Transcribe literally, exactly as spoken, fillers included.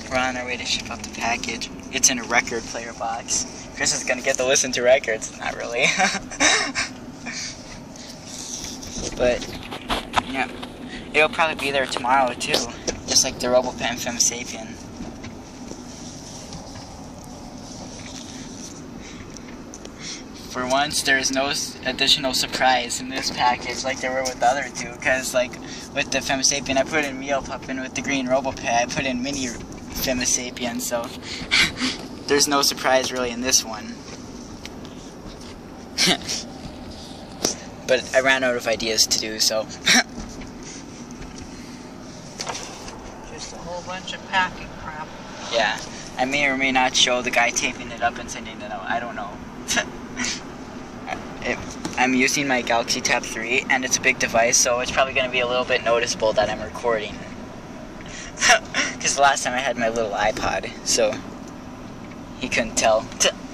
We're on our way to ship out the package. It's in a record player box. Chris is gonna get to listen to records. Not really. But, yeah. It'll probably be there tomorrow, too. Just like the RoboPen Femisapien. For once, there's no additional surprise in this package like there were with the other two. Because, like, with the Femisapien, I put in Meal Pup, and with the green RoboPen, I put in Mini Femisapien, so there's no surprise really in this one. But I ran out of ideas to do, so. Just a whole bunch of packing crap. Yeah, I may or may not show the guy taping it up and sending it out. I don't know. it, I'm using my Galaxy Tab three, and it's a big device, so it's probably going to be a little bit noticeable that I'm recording. Because the last time I had my little iPod, so he couldn't tell.